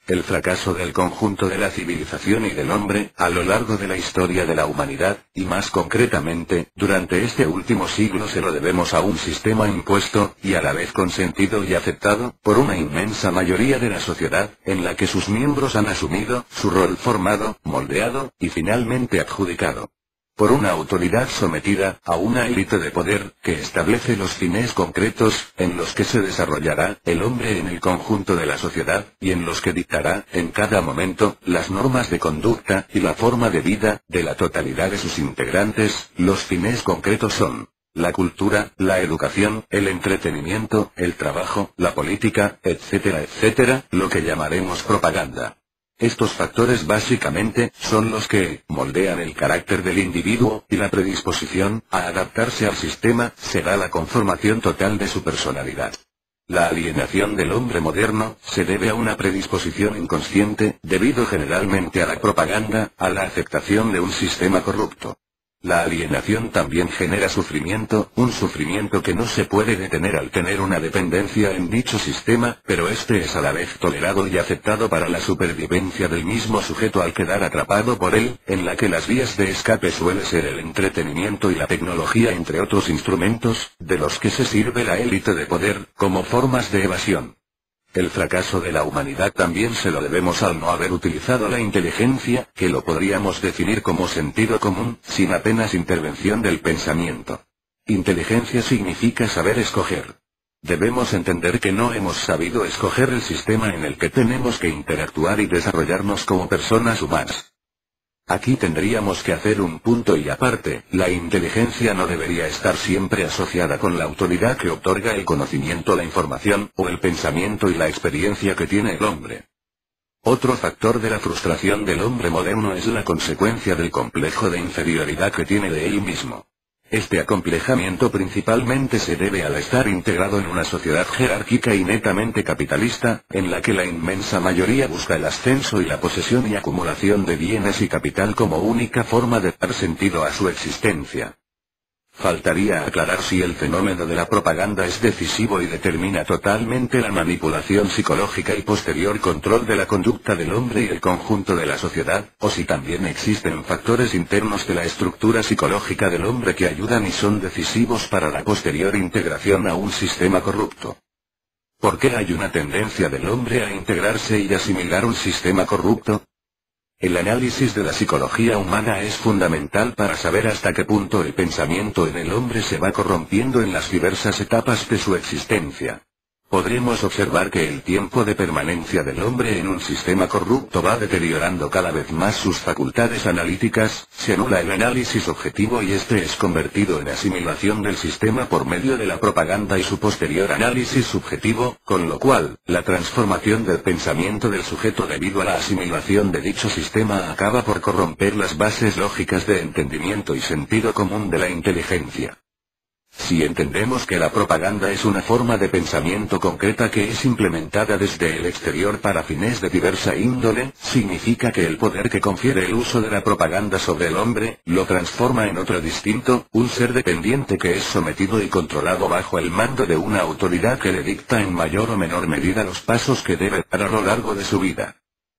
El fracaso del conjunto de la civilización y del hombre, a lo largo de la historia de la humanidad, y más concretamente, durante este último siglo se lo debemos a un sistema impuesto, y a la vez consentido y aceptado, por una inmensa mayoría de la sociedad, en la que sus miembros han asumido, su rol formado, moldeado, y finalmente adjudicado por una autoridad sometida, a una élite de poder, que establece los fines concretos, en los que se desarrollará, el hombre en el conjunto de la sociedad, y en los que dictará, en cada momento, las normas de conducta, y la forma de vida, de la totalidad de sus integrantes. Los fines concretos son la cultura, la educación, el entretenimiento, el trabajo, la política, etcétera, etcétera, lo que llamaremos propaganda. Estos factores básicamente, son los que moldean el carácter del individuo, y la predisposición a adaptarse al sistema, será la conformación total de su personalidad. La alienación del hombre moderno, se debe a una predisposición inconsciente, debido generalmente a la propaganda, a la aceptación de un sistema corrupto. La alienación también genera sufrimiento, un sufrimiento que no se puede detener al tener una dependencia en dicho sistema, pero este es a la vez tolerado y aceptado para la supervivencia del mismo sujeto al quedar atrapado por él, en la que las vías de escape suele ser el entretenimiento y la tecnología entre otros instrumentos, de los que se sirve la élite de poder, como formas de evasión. El fracaso de la humanidad también se lo debemos al no haber utilizado la inteligencia, que lo podríamos definir como sentido común, sin apenas intervención del pensamiento. Inteligencia significa saber escoger. Debemos entender que no hemos sabido escoger el sistema en el que tenemos que interactuar y desarrollarnos como personas humanas. Aquí tendríamos que hacer un punto y aparte, la inteligencia no debería estar siempre asociada con la autoridad que otorga el conocimiento, la información, o el pensamiento y la experiencia que tiene el hombre. Otro factor de la frustración del hombre moderno es la consecuencia del complejo de inferioridad que tiene de él mismo. Este acomplejamiento principalmente se debe al estar integrado en una sociedad jerárquica y netamente capitalista, en la que la inmensa mayoría busca el ascenso y la posesión y acumulación de bienes y capital como única forma de dar sentido a su existencia. Faltaría aclarar si el fenómeno de la propaganda es decisivo y determina totalmente la manipulación psicológica y posterior control de la conducta del hombre y el conjunto de la sociedad, o si también existen factores internos de la estructura psicológica del hombre que ayudan y son decisivos para la posterior integración a un sistema corrupto. ¿Por qué hay una tendencia del hombre a integrarse y asimilar un sistema corrupto? El análisis de la psicología humana es fundamental para saber hasta qué punto el pensamiento en el hombre se va corrompiendo en las diversas etapas de su existencia. Podremos observar que el tiempo de permanencia del hombre en un sistema corrupto va deteriorando cada vez más sus facultades analíticas, se anula el análisis objetivo y este es convertido en asimilación del sistema por medio de la propaganda y su posterior análisis subjetivo, con lo cual, la transformación del pensamiento del sujeto debido a la asimilación de dicho sistema acaba por corromper las bases lógicas de entendimiento y sentido común de la inteligencia. Si entendemos que la propaganda es una forma de pensamiento concreta que es implementada desde el exterior para fines de diversa índole, significa que el poder que confiere el uso de la propaganda sobre el hombre, lo transforma en otro distinto, un ser dependiente que es sometido y controlado bajo el mando de una autoridad que le dicta en mayor o menor medida los pasos que debe dar a lo largo de su vida.